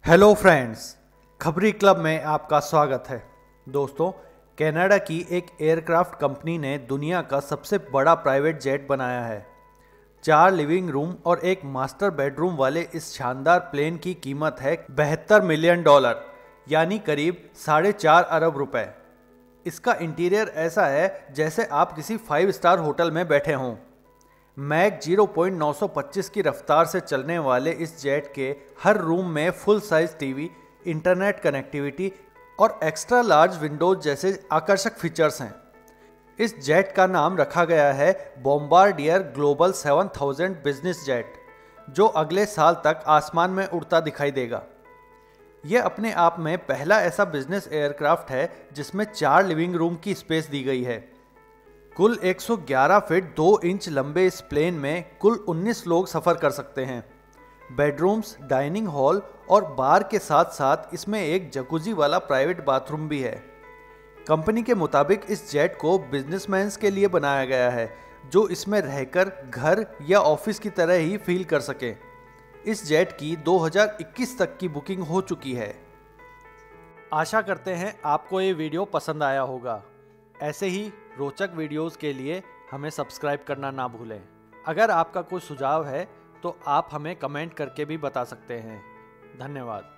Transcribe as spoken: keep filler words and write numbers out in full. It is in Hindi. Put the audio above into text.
हेलो फ्रेंड्स, खबरी क्लब में आपका स्वागत है। दोस्तों, कनाडा की एक एयरक्राफ्ट कंपनी ने दुनिया का सबसे बड़ा प्राइवेट जेट बनाया है। चार लिविंग रूम और एक मास्टर बेडरूम वाले इस शानदार प्लेन की कीमत है बहत्तर मिलियन डॉलर, यानी करीब साढ़े चार अरब रुपए। इसका इंटीरियर ऐसा है जैसे आप किसी फाइव स्टार होटल में बैठे हों। मैक ज़ीरो पॉइंट नौ सौ पच्चीस की रफ्तार से चलने वाले इस जेट के हर रूम में full size TV, internet connectivity और एक्स्ट्रा लार्ज विंडोज जैसे आकर्षक फीचर्स हैं। इस जेट का नाम रखा गया है Bombardier Global seven thousand business jet, जो अगले साल तक आसमान में उड़ता दिखाई देगा। यह अपने आप में पहला ऐसा बिजनेस एयरक्राफ्ट है जिसमें चार लिविंग रूम की स्पेस दी गई है। कुल एक सौ ग्यारह फीट दो इंच लंबे इस प्लेन में कुल उन्नीस लोग सफ़र कर सकते हैं। बेडरूम्स, डाइनिंग हॉल और बार के साथ साथ इसमें एक जकूजी वाला प्राइवेट बाथरूम भी है। कंपनी के मुताबिक इस जेट को बिजनेसमैन्स के लिए बनाया गया है जो इसमें रहकर घर या ऑफिस की तरह ही फील कर सकें। इस जेट की दो हज़ार इक्कीस तक की बुकिंग हो चुकी है। आशा करते हैं आपको ये वीडियो पसंद आया होगा। ऐसे ही रोचक वीडियोस के लिए हमें सब्सक्राइब करना ना भूलें। अगर आपका कोई सुझाव है तो आप हमें कमेंट करके भी बता सकते हैं। धन्यवाद।